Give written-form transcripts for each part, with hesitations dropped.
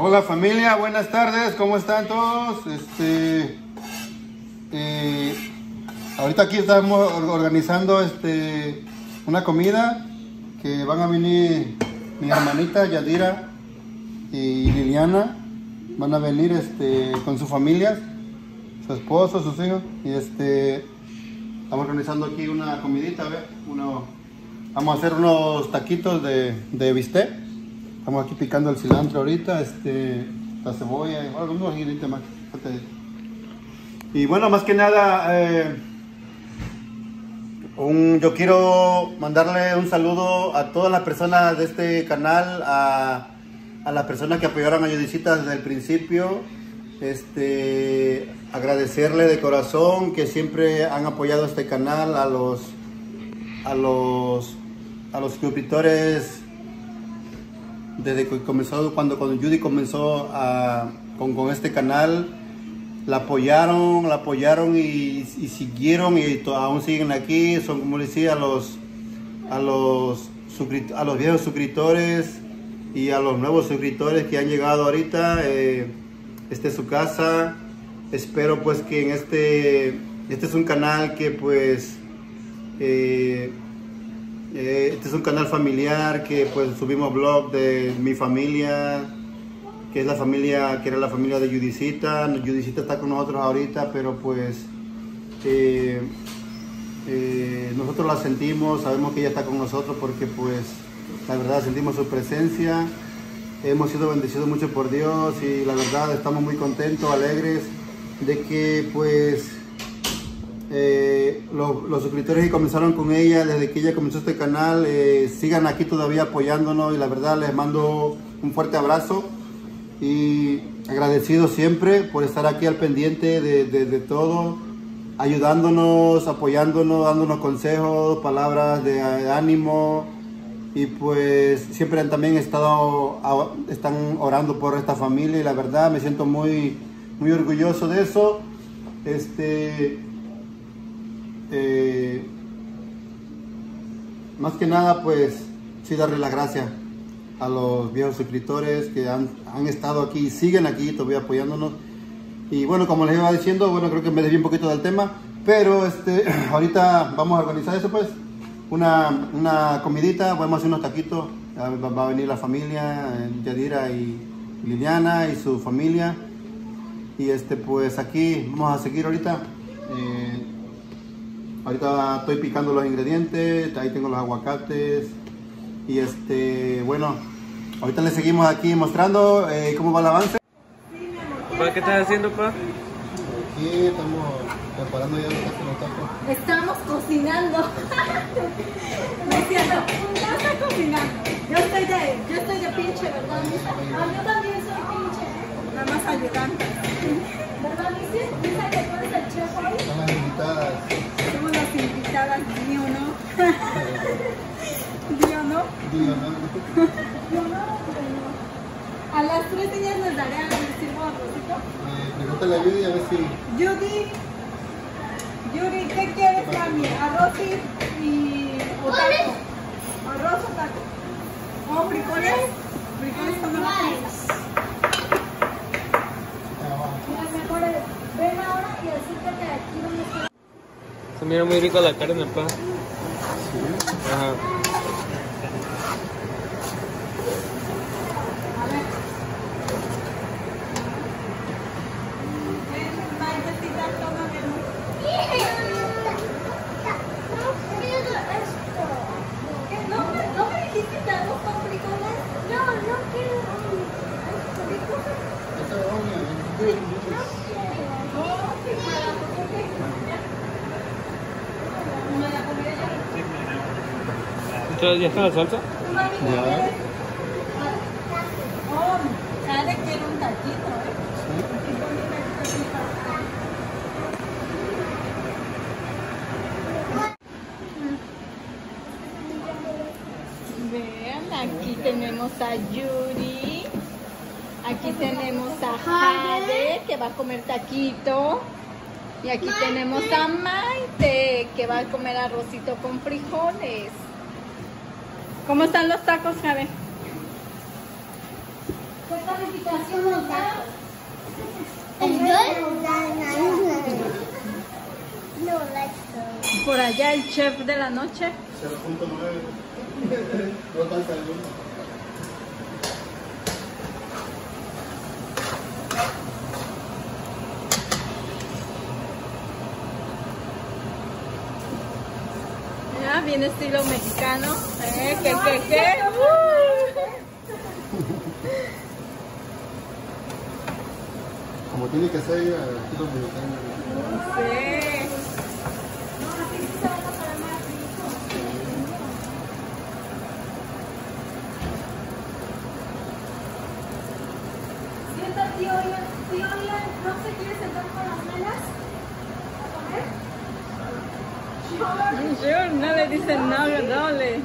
Hola familia, buenas tardes, ¿cómo están todos? Ahorita aquí estamos organizando una comida que van a venir mi hermanita Yadira y Liliana, van a venir con sus familias, su esposo, sus hijos, y estamos organizando aquí una comidita, a ver, vamos a hacer unos taquitos de bistec. Estamos aquí picando el cilantro ahorita, la cebolla, algunos ingredientes más. Y bueno, más que nada, yo quiero mandarle un saludo a todas las personas de este canal, a las personas que apoyaron a Judicita desde el principio. Agradecerle de corazón que siempre han apoyado este canal, a los suscriptores. Desde que comenzó, cuando Judy comenzó con este canal, la apoyaron y siguieron y aún siguen aquí. Son, como decía, a los viejos suscriptores y a los nuevos suscriptores que han llegado ahorita. Esta es su casa. Espero pues que en este es un canal que pues este es un canal familiar, que pues subimos vlog de mi familia, que es la familia, que era la familia de Judicita. Judicita está con nosotros ahorita, pero pues nosotros la sentimos, sabemos que ella está con nosotros porque pues la verdad sentimos su presencia. Hemos sido bendecidos mucho por Dios y la verdad estamos muy alegres de que pues los suscriptores que comenzaron con ella desde que ella comenzó este canal sigan aquí todavía apoyándonos, y la verdad les mando un fuerte abrazo y agradecido siempre por estar aquí al pendiente de todo, ayudándonos, apoyándonos, dándonos consejos, palabras de ánimo, y pues siempre también están orando por esta familia, y la verdad me siento muy orgulloso de eso. Más que nada pues sí darle las gracias a los viejos suscriptores que han estado aquí y siguen aquí todavía apoyándonos. Y bueno, como les iba diciendo, bueno, creo que me desvié un poquito del tema, pero ahorita vamos a organizar eso, pues una comidita. Vamos a hacer unos taquitos. Va a venir la familia, Yadira y Liliana y su familia, y pues aquí vamos a seguir ahorita. Ahorita estoy picando los ingredientes, ahí tengo los aguacates, y bueno, ahorita les seguimos aquí mostrando cómo va el avance. ¿Qué estás haciendo, pa? Aquí estamos preparando ya los tacos. Estamos cocinando. Me siento, no está cocinando. Yo estoy de pinche, ¿verdad, Misa? Yo también soy pinche. Nada más ayudante. ¿Verdad, Misa? Misa, que tú eres el chef hoy. Son las invitadas. Somos las invitadas, ¿sí o no? ¿Sí o no? Yo no. A las 3 niñas les daré a sirvo arrocito. Pregúntale a Judy a ver si... Judy, ¿qué quieres, mami? ¿Arroz y o taco? ¿Arroz o taco? ¿O frijoles? ¿Frijoles con arroz? Mira, mejor ven ahora y acércate aquí donde está. Se mira muy rico la carne, pa. Sí. Ajá. Entonces, ¿ya está la salsa? Ya. Sale que era un taquito, Vean, aquí tenemos a Yuri. Aquí tenemos a Jade, que va a comer taquito. Y aquí tenemos a Maite, que va a comer arrocito con frijoles. ¿Cómo están los tacos, Jade? ¿Qué calificación nos da? Por allá el chef de la noche. 0.9. No tan caliente. Ya, viene estilo mexicano. ¿Qué? Como tiene que ser aquí los mexicanos. No sé. Sienta, tío Ian, ¿no se quiere sentar con las nenas a comer? Yo no le dicen nada, dale.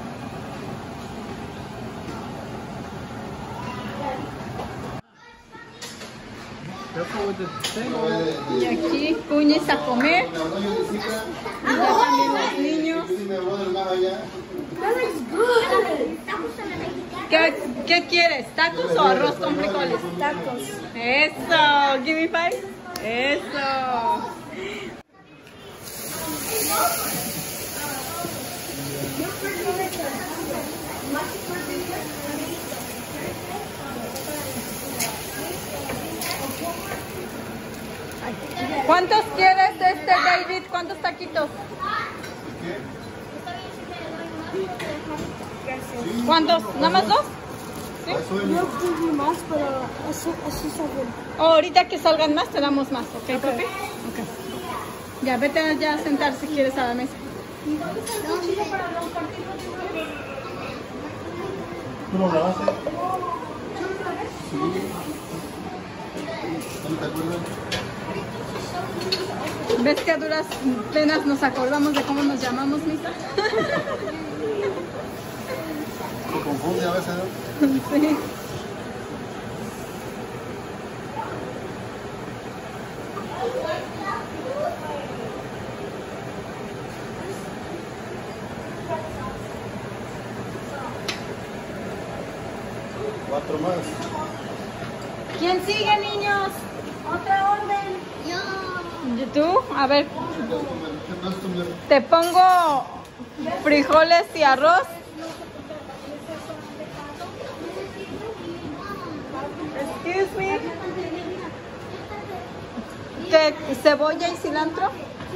Y aquí cuñes a comer. Y ya también los niños. ¿Qué quieres? ¿Tacos o arroz con frijoles? Tacos. Eso. Give me five. Eso. ¿Cuántos quieres David? ¿Cuántos taquitos? ¿Cuántos? ¿Nada más dos? ¿Sí? No quiero más, pero así está bien. Ahorita que salgan más, te damos más, ¿ok, papi? Ok. Ya, vete ya a sentar si quieres a la mesa. ¿Tú lo grabaste? Sí. ¿No te acuerdas? ¿Ves que a duras penas nos acordamos de cómo nos llamamos, Misa? Se confunde a veces, ¿no? Sí. Cuatro más. ¿Quién sigue, niños? Otra orden. ¿Y tú? A ver, te pongo frijoles y arroz. Excuse me. ¿Qué? ¿Cebolla y cilantro?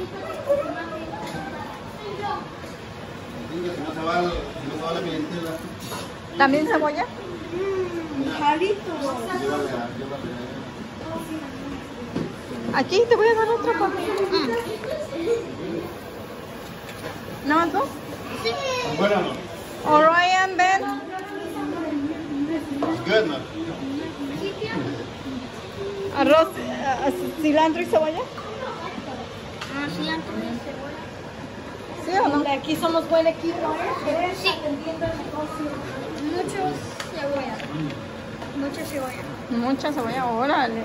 No se va la clientela. ¿También cebolla? Jarito. Aquí te voy a dar otro con. ¿No más dos? Bueno, Orion, ven. good, ¿no? Arroz, cilantro y cebolla. Cilantro. ¿Sí o no? Aquí somos buen equipo, ¿eh? Sí. Mucho cebolla. Mucha cebolla. Mucha cebolla, órale.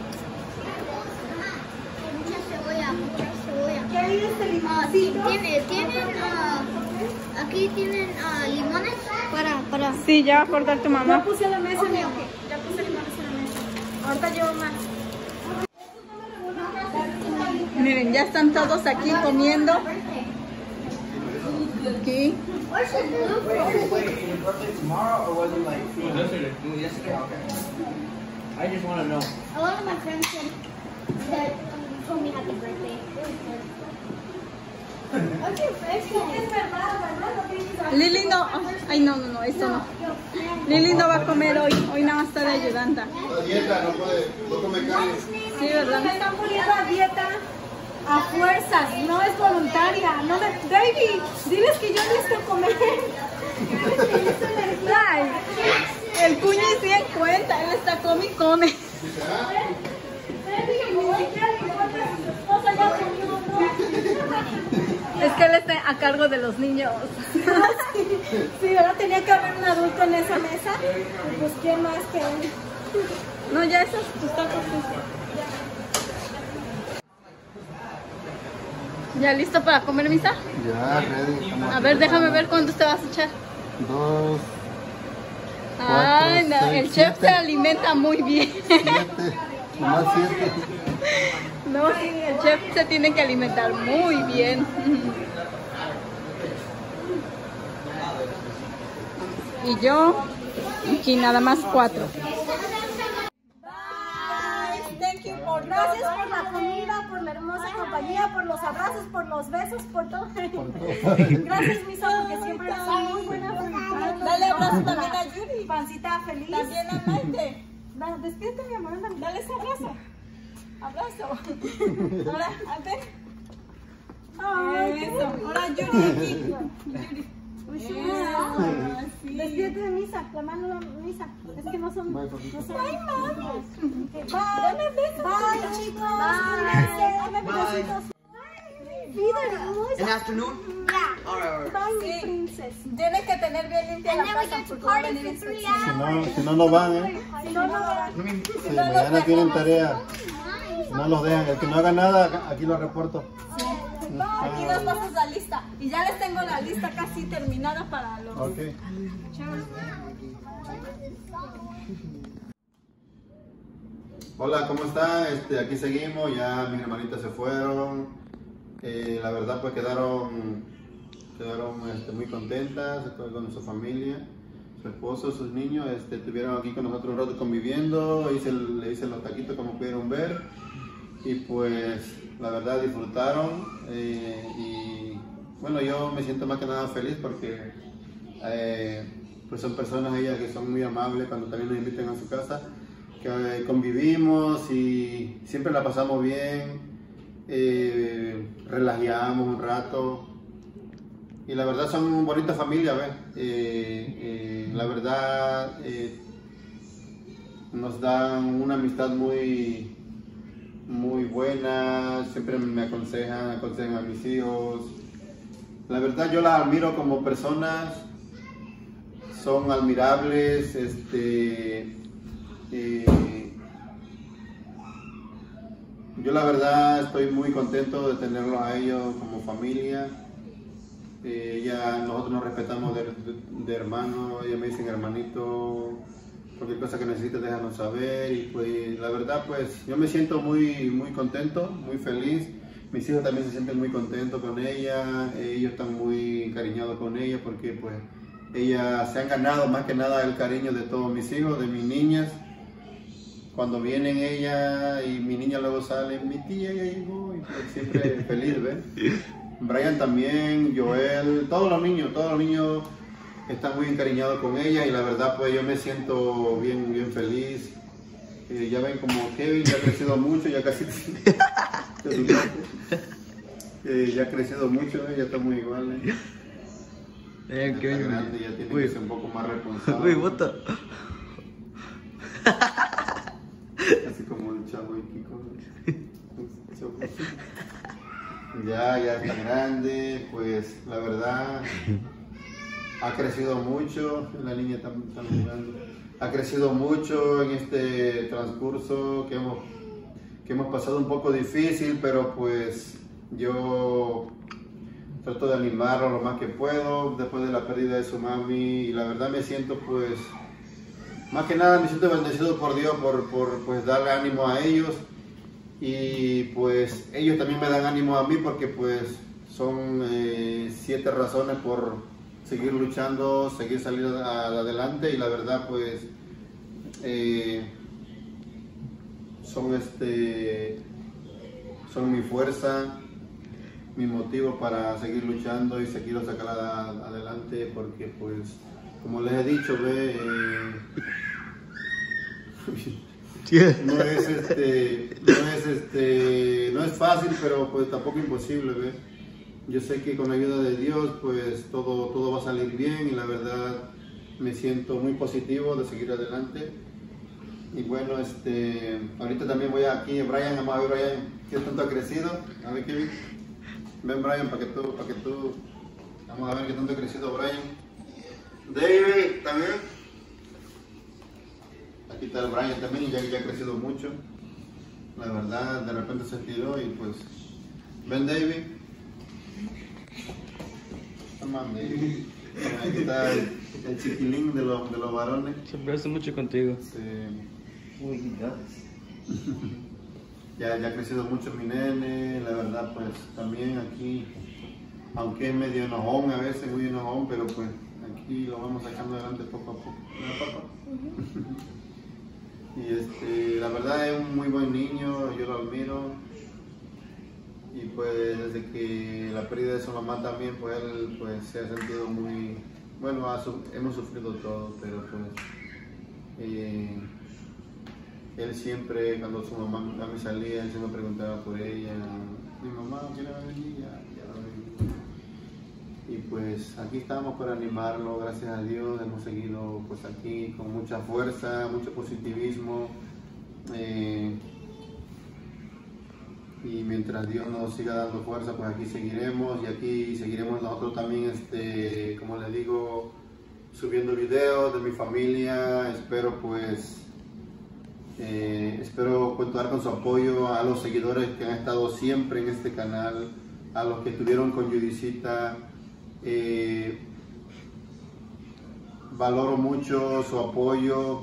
Mucha cebolla. ¿Qué hay de este limoncito? Aquí tienen limones para. Sí, ya va a cortar tu mamá. Ya puse la mesa, okay. Ya puse limones en la mesa. Ahorita llevo más. Miren, ya están todos aquí comiendo. Aquí. Tomorrow or was it like yesterday? Yesterday, okay. I just want to know. A lot of my friends said told me happy birthday. Lili no. Ay, no, esto no. Lili no va a comer hoy. Hoy nada más está de ayudanta. La dieta no come carne. Sí, ¿verdad? Me están poniendo a dieta a fuerzas, no es voluntaria. No me... David, diles que yo necesito comer. Ay, el cuñi sí en cuenta. Él está come y come. Es que él está a cargo de los niños. Sí, ahora tenía que haber un adulto en esa mesa. Pues, ¿quién más que él? No, ya esos tus tacos. ¿Ya listo para comer, Misa? Ya, ready. A ver, déjame ver cuántos te vas a echar. 2, Ay, no, seis, el chef se siete. alimenta muy bien. 7, nomás 7. No, sí, el chef se tiene que alimentar muy bien. Y yo, aquí nada más 4. Thank you gracias por la comida, por la hermosa compañía, por los abrazos, por los besos, por todo. Gracias, Misa, porque siempre eres muy buena. Dale abrazo también a Yuri. Pancita feliz. También a Maite. Despídete, mi amor. Dale ese abrazo. Abrazo. Ahora, ven. Eso. Ahora Yuri aquí. Yuri. Despídete de Misa, la mano de Misa. Es que no son. No son. Bye, mami. Bye, chicos. Bye. In afternoon? Yeah. Alright. Bye, princess. Tienes que tener bien limpia la casa porque va a venir inspección. Si no, no van, ¿eh? Si no, no va. Sí, mañana tienen tarea. Si no los dejan. El que no haga nada, aquí lo reporto. Aquí nos pasas la lista. Y ya les tengo la lista casi terminada para los. Ok. Hola, ¿cómo están? Aquí seguimos, ya mis hermanitas se fueron. La verdad pues quedaron muy contentas con su familia, su esposo, sus niños. Estuvieron aquí con nosotros un rato conviviendo, le hice los taquitos como pudieron ver. Y pues la verdad disfrutaron. Y bueno, yo me siento más que nada feliz porque pues son personas ellas que son muy amables cuando también nos invitan a su casa, que convivimos y siempre la pasamos bien, relajamos un rato y la verdad son una bonita familia, ¿ves? La verdad nos dan una amistad muy buena, siempre me aconsejan a mis hijos. La verdad yo las admiro como personas, son admirables, yo la verdad estoy muy contento de tenerlos a ellos como familia. Nosotros nos respetamos de hermano, ellos me dicen hermanito, cualquier cosa que necesites déjanos saber. Y pues la verdad pues yo me siento muy contento, muy feliz. Mis hijos también se sienten muy contentos con ella, ellos están muy encariñados con ella porque pues ellas se han ganado más que nada el cariño de todos mis hijos, de mis niñas. Cuando vienen ella y mi niña luego sale, mi tía ya llegó, y pues siempre feliz, ¿ves? Brian también, Joel, todos los niños están muy encariñados con ella y la verdad pues yo me siento bien feliz. Ya ven como Kevin ya ha crecido mucho, ya casi ya ha crecido mucho, ya está muy igual. Ya está grande, ya tiene que ser un poco más responsable. Uy, bota. Así como el chavo y Kiko. Ya está grande, pues la verdad ha crecido mucho, la niña está jugando, ha crecido mucho en este transcurso que hemos pasado un poco difícil, pero pues yo trato de animarlo lo más que puedo después de la pérdida de su mami y la verdad me siento pues, más que nada me siento bendecido por Dios por pues darle ánimo a ellos y pues ellos también me dan ánimo a mí porque pues son 7 razones por seguir luchando, seguir saliendo adelante y la verdad pues son mi fuerza, mi motivo para seguir luchando y seguir sacar adelante porque pues como les he dicho, no es fácil, pero pues tampoco imposible, ¿ve? Yo sé que con la ayuda de Dios pues todo va a salir bien y la verdad me siento muy positivo de seguir adelante. Y bueno, ahorita también voy aquí, Brian, vamos a ver Brian, ¿qué tanto ha crecido? A ver, Kevin, ven Brian para que tú, vamos a ver qué tanto ha crecido Brian. David, también. Aquí está el Brian también, ya ha crecido mucho. La verdad, de repente se estiró y pues, ven David. Come on, David. Aquí está el chiquilín de los varones. Se parece mucho contigo. Uy, he does. Ya ha crecido mucho mi nene, la verdad pues también aquí, aunque es medio enojón a veces, muy enojón, pero pues aquí lo vamos sacando adelante poco a poco. ¿No, papá? Y la verdad es un muy buen niño, yo lo admiro. Y pues desde que la pérdida de su mamá también, pues él pues, se ha sentido muy, bueno, hemos sufrido todo, pero pues él siempre, cuando su mamá a mí salía, él siempre preguntaba por ella, mi mamá quiere venir, ya va a venir. Y pues aquí estamos para animarlo, gracias a Dios, hemos seguido pues aquí con mucha fuerza, mucho positivismo. Y mientras Dios nos siga dando fuerza, pues aquí seguiremos y aquí seguiremos nosotros también, como les digo, subiendo videos de mi familia. Espero contar con su apoyo, a los seguidores que han estado siempre en este canal, a los que estuvieron con Judicita. Valoro mucho su apoyo.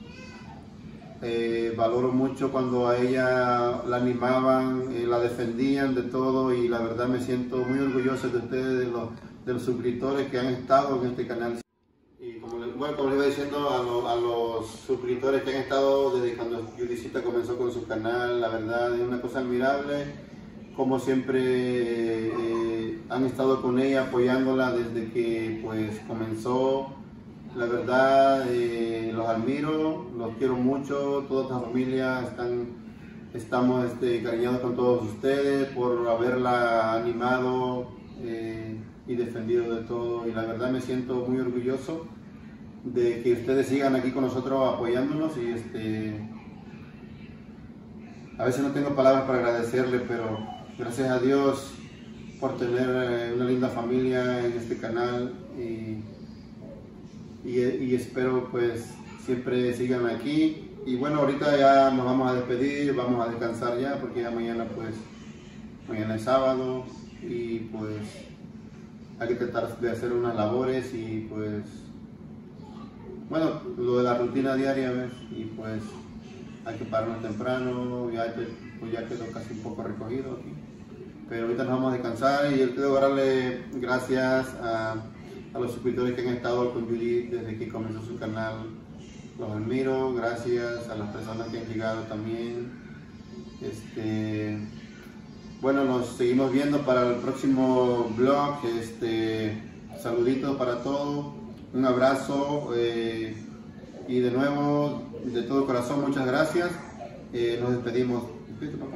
Valoro mucho cuando a ella la animaban, la defendían de todo, y la verdad me siento muy orgulloso de ustedes, de los suscriptores que han estado en este canal. Y como les iba diciendo, a los suscriptores que han estado desde cuando Judicita comenzó con su canal, la verdad es una cosa admirable, como siempre han estado con ella apoyándola desde que pues comenzó. La verdad, los admiro, los quiero mucho, toda la familia estamos cariñados con todos ustedes por haberla animado y defendido de todo, y la verdad me siento muy orgulloso de que ustedes sigan aquí con nosotros apoyándonos, y a veces no tengo palabras para agradecerle, pero gracias a Dios por tener una linda familia en este canal, y espero pues siempre sigan aquí. Y bueno, ahorita ya nos vamos a despedir, vamos a descansar ya, porque ya mañana es sábado, y pues hay que tratar de hacer unas labores, y pues bueno, lo de la rutina diaria, ¿ves? Y pues hay que pararnos temprano, pues ya quedó casi un poco recogido aquí, pero ahorita nos vamos a descansar. Y yo quiero darle gracias a los suscriptores que han estado con Judith desde que comenzó su canal. Los admiro, gracias a las personas que han llegado también. Bueno, nos seguimos viendo para el próximo vlog. Saluditos para todos, un abrazo, y de nuevo, de todo corazón, muchas gracias. Nos despedimos. ¿Despídete, papá?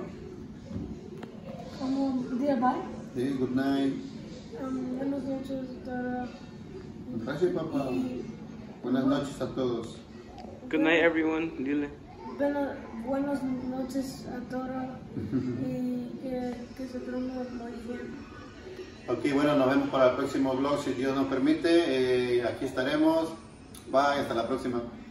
Como día bye. Sí, good night. Buenas noches. Gracias, papá. Buenas noches a todos. Good night, everyone. Dile. Buenas noches a todos, y que se duerman muy bien. Ok, bueno, nos vemos para el próximo vlog, si Dios nos permite. Aquí estaremos. Bye, hasta la próxima.